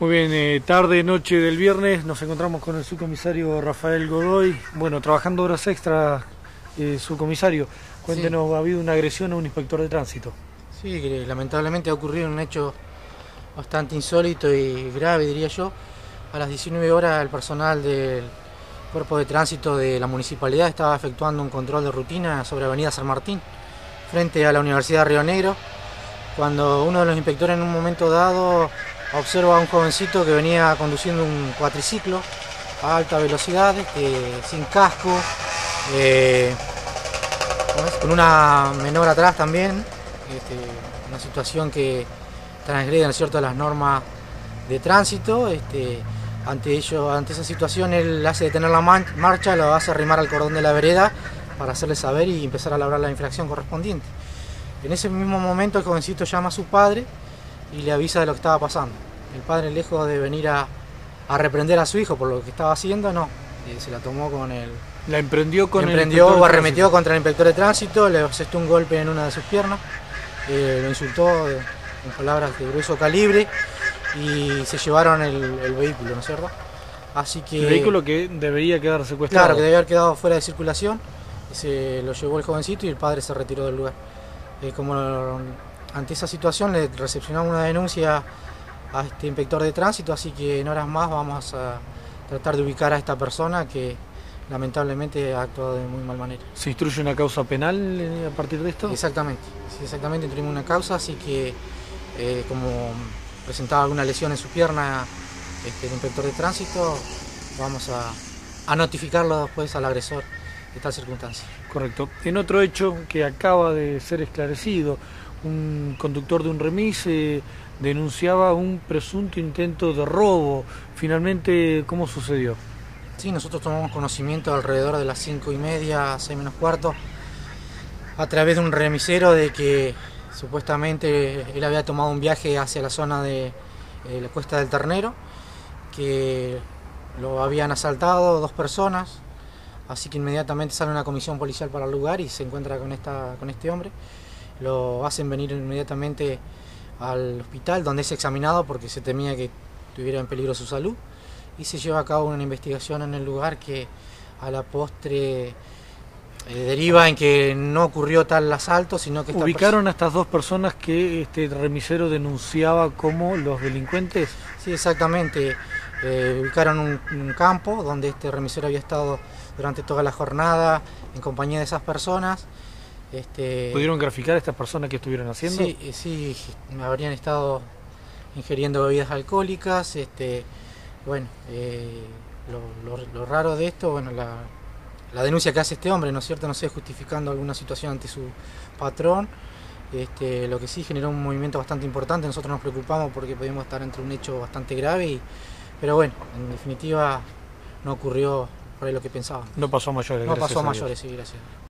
Muy bien, tarde, noche del viernes, nos encontramos con el subcomisario Rafael Godoy. Bueno, trabajando horas extras, subcomisario. Cuéntenos, sí. Ha habido una agresión a un inspector de tránsito. Sí, que lamentablemente ha ocurrido un hecho bastante insólito y grave, diría yo. A las 19 horas el personal del Cuerpo de Tránsito de la Municipalidad estaba efectuando un control de rutina sobre Avenida San Martín, frente a la Universidad de Río Negro, cuando uno de los inspectores en un momento dado observa a un jovencito que venía conduciendo un cuatriciclo a alta velocidad, sin casco, con una menor atrás también, una situación que transgrede, ¿no es cierto?, las normas de tránsito. Ante esa situación él hace detener la marcha, lo hace arrimar al cordón de la vereda para hacerle saber y empezar a labrar la infracción correspondiente. En ese mismo momento el jovencito llama a su padre y le avisa de lo que estaba pasando. El padre, lejos de venir a reprender a su hijo por lo que estaba haciendo, no, se la tomó con el... La emprendió con o arremetió contra el inspector de tránsito, le asestó un golpe en una de sus piernas, lo insultó en palabras de grueso calibre y se llevaron el vehículo, ¿no es cierto? Así que... El vehículo que debería quedar secuestrado. Claro, que debía haber quedado fuera de circulación, se lo llevó el jovencito y el padre se retiró del lugar. Ante esa situación le recepcionamos una denuncia a este inspector de tránsito, así que en horas más vamos a tratar de ubicar a esta persona que lamentablemente ha actuado de muy mal manera. ¿Se instruye una causa penal a partir de esto? Exactamente, sí, exactamente, instruimos una causa, así que como presentaba alguna lesión en su pierna el inspector de tránsito, vamos a notificarlo después al agresor de tal circunstancia. Correcto. En otro hecho que acaba de ser esclarecido, un conductor de un remis denunciaba un presunto intento de robo. Finalmente, ¿cómo sucedió? Sí, nosotros tomamos conocimiento alrededor de las 5:30, 6 menos cuarto, a través de un remisero de que supuestamente él había tomado un viaje hacia la zona de la Cuesta del Ternero, que lo habían asaltado 2 personas, así que inmediatamente sale una comisión policial para el lugar y se encuentra con este hombre. Lo hacen venir inmediatamente al hospital donde es examinado porque se temía que tuviera en peligro su salud, y se lleva a cabo una investigación en el lugar que a la postre deriva en que no ocurrió tal asalto, sino que... ¿Ubicaron a estas 2 personas que este remisero denunciaba como los delincuentes? Sí, exactamente. Ubicaron un campo donde este remisero había estado durante toda la jornada en compañía de esas personas. ¿Pudieron graficar a estas personas que estuvieron haciendo? Sí, habrían estado ingiriendo bebidas alcohólicas. Bueno, lo raro de esto, bueno, la denuncia que hace este hombre, ¿no es cierto?, no sé, justificando alguna situación ante su patrón, lo que sí generó un movimiento bastante importante. Nosotros nos preocupamos porque podíamos estar entre un hecho bastante grave, pero bueno, en definitiva no ocurrió por ahí lo que pensábamos. No pasó a mayores. No pasó a mayores, sí, gracias.